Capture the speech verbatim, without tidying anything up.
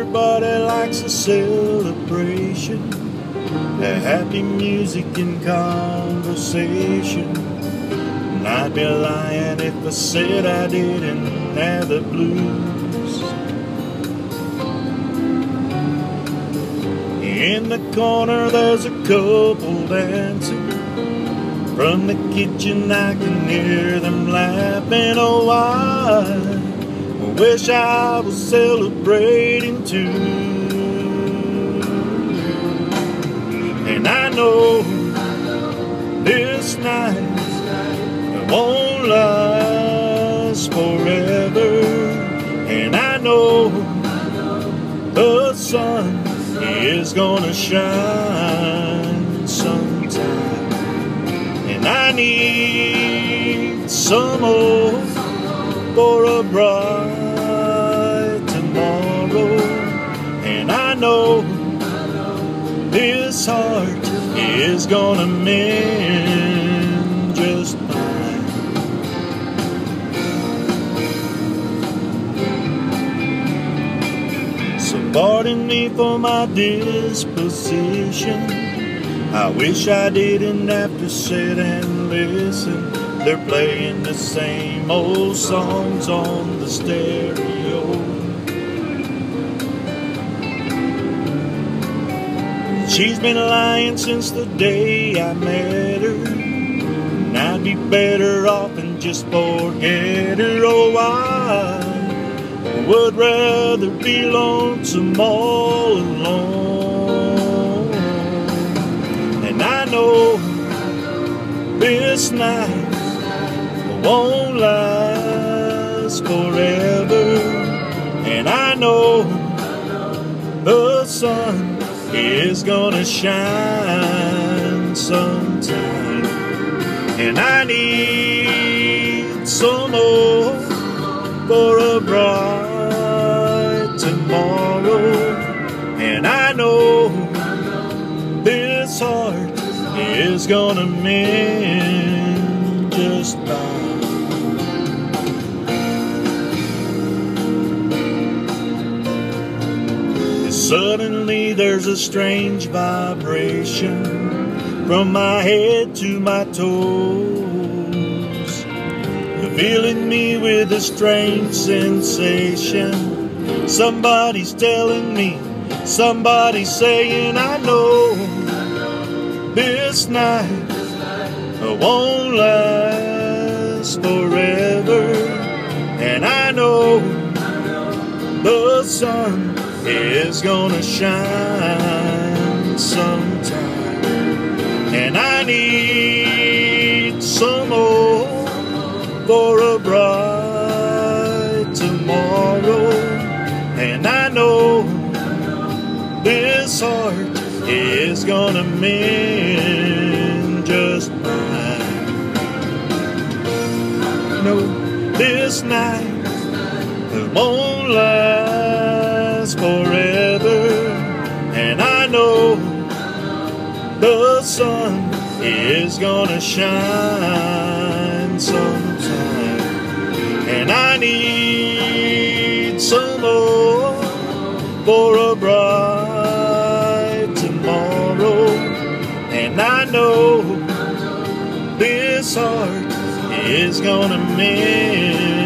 Everybody likes a celebration, a happy music and conversation. And I'd be lying if I said I didn't have the blues. In the corner there's a couple dancing. From the kitchen I can hear them laughing. Oh, I wish I was celebrating too. And I know this night won't last forever. And I know the sun is gonna shine sometime. And I need some more for a bright tomorrow. And I know this heart is gonna mend just fine. So pardon me for my disposition. I wish I didn't have to sit and listen. They're playing the same old songs on the stereo. She's been lying since the day I met her, and I'd be better off and just forget her. Oh, I would rather be lonesome all alone. And I know this night won't last forever. And I know the sun is gonna shine sometime. And I need some more for a bright tomorrow. And I know this heart is gonna mend just fine. Suddenly there's a strange vibration from my head to my toes, filling me with a strange sensation. Somebody's telling me, somebody's saying, I know this night won't last forever. And I know the sun is gonna shine sometime. And I need some more for a bright tomorrow. And I know this heart is gonna mend just fine. No, this night won't last forever. And I know the sun is gonna shine sometime. And I need some more for a bright tomorrow. And I know this heart is gonna mend